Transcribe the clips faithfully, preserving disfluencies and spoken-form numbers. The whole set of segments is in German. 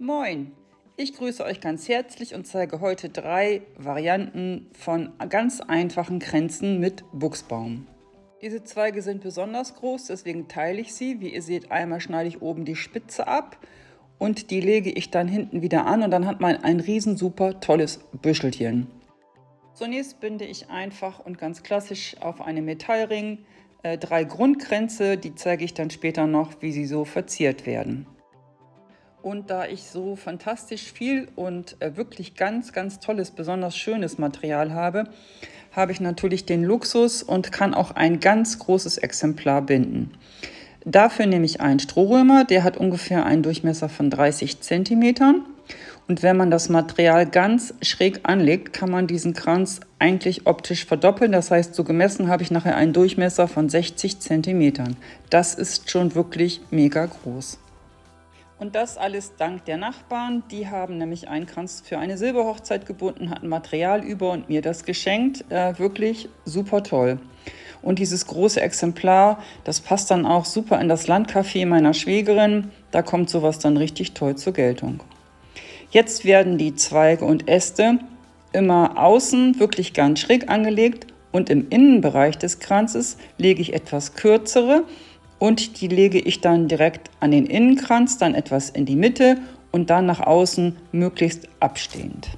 Moin! Ich grüße euch ganz herzlich und zeige heute drei Varianten von ganz einfachen Kränzen mit Buchsbaum. Diese Zweige sind besonders groß, deswegen teile ich sie. Wie ihr seht, einmal schneide ich oben die Spitze ab und die lege ich dann hinten wieder an und dann hat man ein riesen super tolles Büschelchen. Zunächst binde ich einfach und ganz klassisch auf einem Metallring äh, drei Grundkränze, die zeige ich dann später noch, wie sie so verziert werden. Und da ich so fantastisch viel und äh, wirklich ganz, ganz tolles, besonders schönes Material habe, habe ich natürlich den Luxus und kann auch ein ganz großes Exemplar binden. Dafür nehme ich einen Strohrömer, der hat ungefähr einen Durchmesser von dreißig Zentimetern. Und wenn man das Material ganz schräg anlegt, kann man diesen Kranz eigentlich optisch verdoppeln. Das heißt, so gemessen habe ich nachher einen Durchmesser von sechzig Zentimetern. Das ist schon wirklich mega groß. Und das alles dank der Nachbarn. Die haben nämlich einen Kranz für eine Silberhochzeit gebunden, hatten Material über und mir das geschenkt. Äh, wirklich super toll. Und dieses große Exemplar, das passt dann auch super in das Landcafé meiner Schwägerin. Da kommt sowas dann richtig toll zur Geltung. Jetzt werden die Zweige und Äste immer außen wirklich ganz schräg angelegt und im Innenbereich des Kranzes lege ich etwas kürzere. Und die lege ich dann direkt an den Innenkranz, dann etwas in die Mitte und dann nach außen möglichst abstehend.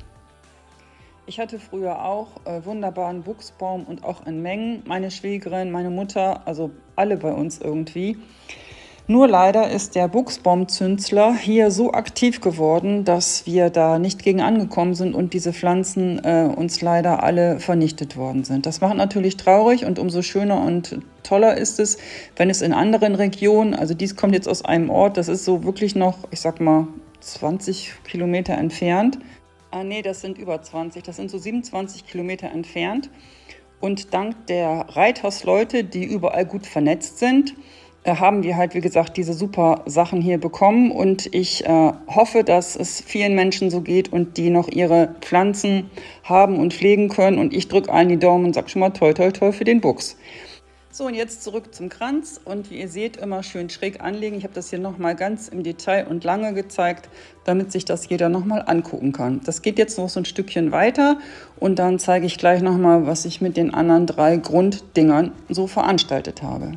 Ich hatte früher auch äh, wunderbaren Buchsbaum und auch in Mengen. Meine Schwägerin, meine Mutter, also alle bei uns irgendwie. Nur leider ist der Buchsbaumzünsler hier so aktiv geworden, dass wir da nicht gegen angekommen sind und diese Pflanzen äh, uns leider alle vernichtet worden sind. Das macht natürlich traurig und umso schöner und toller ist es, wenn es in anderen Regionen, also dies kommt jetzt aus einem Ort, das ist so wirklich noch, ich sag mal, zwanzig Kilometer entfernt. Ah nee, das sind über zwanzig, das sind so siebenundzwanzig Kilometer entfernt. Und dank der Reithausleute, die überall gut vernetzt sind, haben wir halt, wie gesagt, diese super Sachen hier bekommen und ich äh, hoffe, dass es vielen Menschen so geht und die noch ihre Pflanzen haben und pflegen können und ich drücke allen die Daumen und sage schon mal toi toi toi für den Buchs. So, und jetzt zurück zum Kranz und wie ihr seht, immer schön schräg anlegen. Ich habe das hier nochmal ganz im Detail und lange gezeigt, damit sich das jeder nochmal angucken kann. Das geht jetzt noch so ein Stückchen weiter und dann zeige ich gleich nochmal, was ich mit den anderen drei Grunddingern so veranstaltet habe.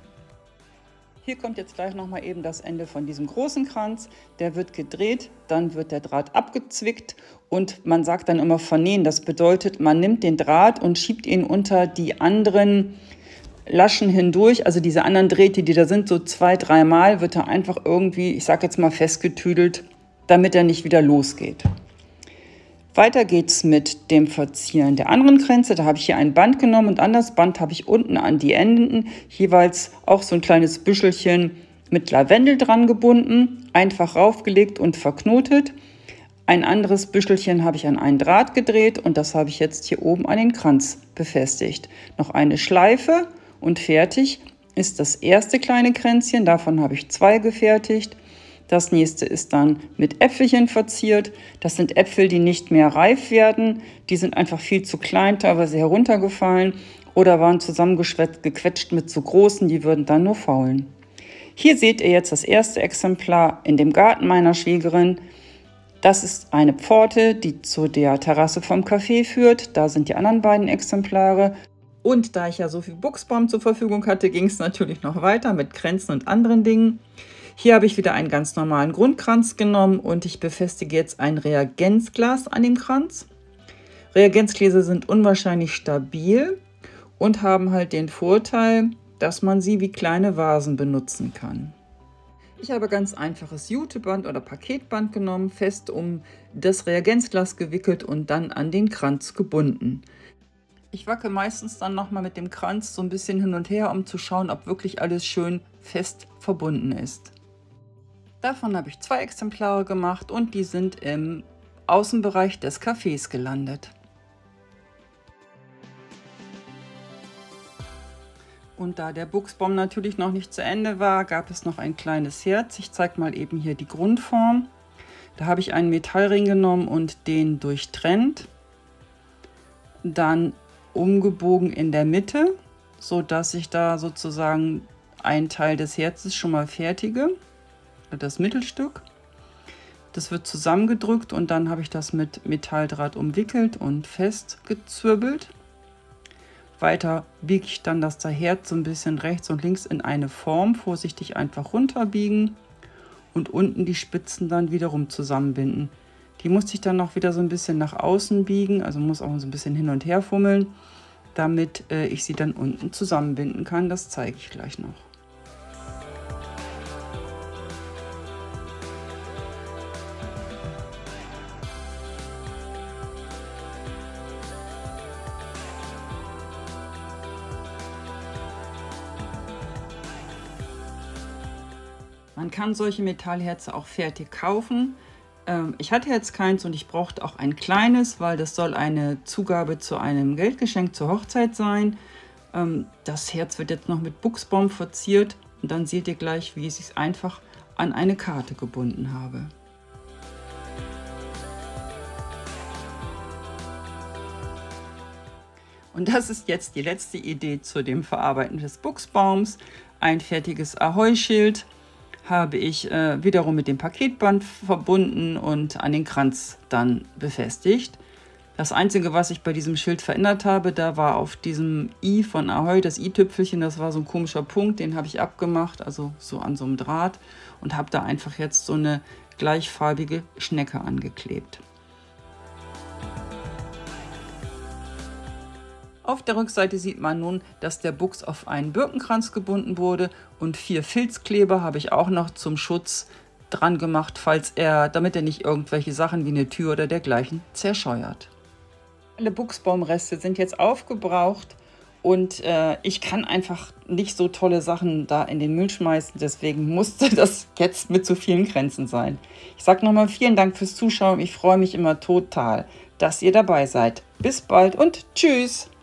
Hier kommt jetzt gleich nochmal eben das Ende von diesem großen Kranz. Der wird gedreht, dann wird der Draht abgezwickt und man sagt dann immer vernähen. Das bedeutet, man nimmt den Draht und schiebt ihn unter die anderen Laschen hindurch. Also diese anderen Drähte, die da sind, so zwei, dreimal wird er einfach irgendwie, ich sage jetzt mal festgetüdelt, damit er nicht wieder losgeht. Weiter geht's mit dem Verzieren der anderen Kränze. Da habe ich hier ein Band genommen und an das Band habe ich unten an die Enden jeweils auch so ein kleines Büschelchen mit Lavendel dran gebunden, einfach raufgelegt und verknotet. Ein anderes Büschelchen habe ich an einen Draht gedreht und das habe ich jetzt hier oben an den Kranz befestigt. Noch eine Schleife und fertig ist das erste kleine Kränzchen. Davon habe ich zwei gefertigt. Das nächste ist dann mit Äpfelchen verziert. Das sind Äpfel, die nicht mehr reif werden. Die sind einfach viel zu klein, teilweise heruntergefallen oder waren zusammengequetscht mit zu großen, die würden dann nur faulen. Hier seht ihr jetzt das erste Exemplar in dem Garten meiner Schwägerin. Das ist eine Pforte, die zu der Terrasse vom Café führt. Da sind die anderen beiden Exemplare. Und da ich ja so viel Buchsbaum zur Verfügung hatte, ging es natürlich noch weiter mit Kränzen und anderen Dingen. Hier habe ich wieder einen ganz normalen Grundkranz genommen und ich befestige jetzt ein Reagenzglas an dem Kranz. Reagenzgläser sind unwahrscheinlich stabil und haben halt den Vorteil, dass man sie wie kleine Vasen benutzen kann. Ich habe ganz einfaches Juteband oder Paketband genommen, fest um das Reagenzglas gewickelt und dann an den Kranz gebunden. Ich wacke meistens dann nochmal mit dem Kranz so ein bisschen hin und her, um zu schauen, ob wirklich alles schön fest verbunden ist. Davon habe ich zwei Exemplare gemacht und die sind im Außenbereich des Cafés gelandet. Und da der Buchsbaum natürlich noch nicht zu Ende war, gab es noch ein kleines Herz. Ich zeige mal eben hier die Grundform. Da habe ich einen Metallring genommen und den durchtrennt. Dann umgebogen in der Mitte, sodass ich da sozusagen einen Teil des Herzens schon mal fertige. Das Mittelstück. Das wird zusammengedrückt und dann habe ich das mit Metalldraht umwickelt und festgezwirbelt. Weiter biege ich dann das Herz so ein bisschen rechts und links in eine Form, vorsichtig einfach runterbiegen und unten die Spitzen dann wiederum zusammenbinden. Die muss ich dann noch wieder so ein bisschen nach außen biegen, also muss auch so ein bisschen hin und her fummeln, damit äh, ich sie dann unten zusammenbinden kann. Das zeige ich gleich noch. Man kann solche Metallherze auch fertig kaufen. Ähm, ich hatte jetzt keins und ich brauchte auch ein kleines, weil das soll eine Zugabe zu einem Geldgeschenk zur Hochzeit sein. Ähm, das Herz wird jetzt noch mit Buchsbaum verziert und dann seht ihr gleich, wie ich es einfach an eine Karte gebunden habe. Und das ist jetzt die letzte Idee zu dem Verarbeiten des Buchsbaums. Ein fertiges Ahoi-Schild habe ich äh, wiederum mit dem Paketband verbunden und an den Kranz dann befestigt. Das Einzige, was ich bei diesem Schild verändert habe, da war auf diesem I von Ahoi, das I-Tüpfelchen, das war so ein komischer Punkt, den habe ich abgemacht, also so an so einem Draht und habe da einfach jetzt so eine gleichfarbige Schnecke angeklebt. Auf der Rückseite sieht man nun, dass der Buchs auf einen Birkenkranz gebunden wurde und vier Filzkleber habe ich auch noch zum Schutz dran gemacht, falls er, damit er nicht irgendwelche Sachen wie eine Tür oder dergleichen zerscheuert. Alle Buchsbaumreste sind jetzt aufgebraucht und äh, ich kann einfach nicht so tolle Sachen da in den Müll schmeißen, deswegen musste das jetzt mit so vielen Kränzen sein. Ich sage nochmal vielen Dank fürs Zuschauen, ich freue mich immer total, dass ihr dabei seid. Bis bald und tschüss!